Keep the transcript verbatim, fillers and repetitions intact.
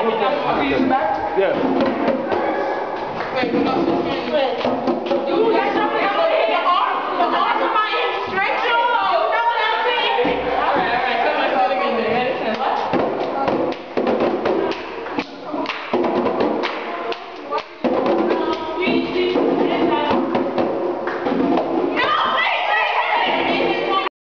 Are we using that? Yeah. Wait, we're not